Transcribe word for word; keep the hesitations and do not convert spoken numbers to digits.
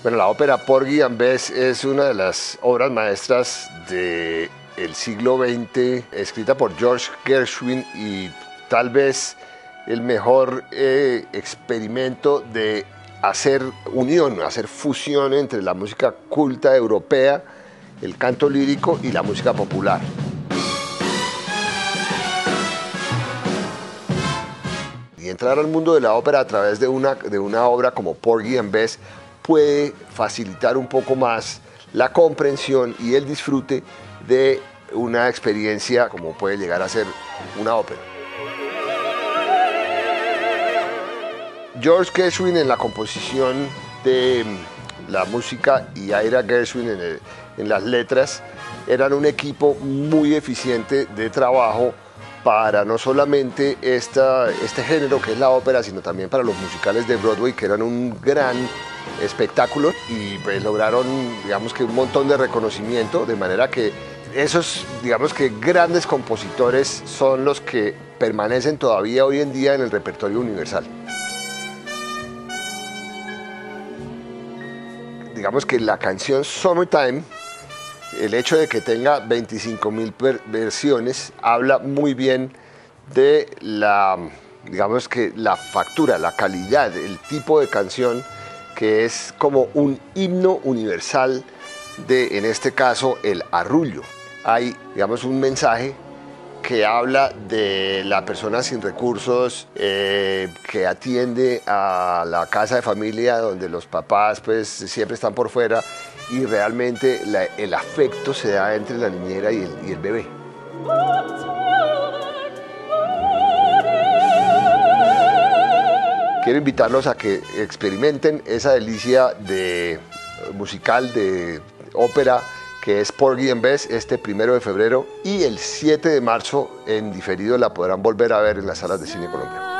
Bueno, la ópera Porgy and Bess es una de las obras maestras del siglo veinte, escrita por George Gershwin, y tal vez el mejor eh, experimento de hacer unión, hacer fusión entre la música culta europea, el canto lírico y la música popular. Y entrar al mundo de la ópera a través de una, de una obra como Porgy and Bess puede facilitar un poco más la comprensión y el disfrute de una experiencia como puede llegar a ser una ópera. George Gershwin en la composición de la música y Ira Gershwin en, el, en las letras eran un equipo muy eficiente de trabajo para no solamente esta, este género que es la ópera, sino también para los musicales de Broadway, que eran un gran espectáculo, y pues lograron, digamos que un montón de reconocimiento, de manera que esos, digamos que grandes compositores son los que permanecen todavía hoy en día en el repertorio universal. Digamos que la canción Summertime, el hecho de que tenga veinticinco mil versiones, habla muy bien de la, digamos que la factura, la calidad, el tipo de canción que es como un himno universal de, en este caso, el arrullo. Hay, digamos, un mensaje que habla de la persona sin recursos, eh, que atiende a la casa de familia donde los papás pues siempre están por fuera, y realmente la, el afecto se da entre la niñera y el, y el bebé. Quiero invitarlos a que experimenten esa delicia de musical, de ópera, que es Porgy and Bess, este primero de febrero, y el siete de marzo en diferido la podrán volver a ver en las salas de cine Colombia.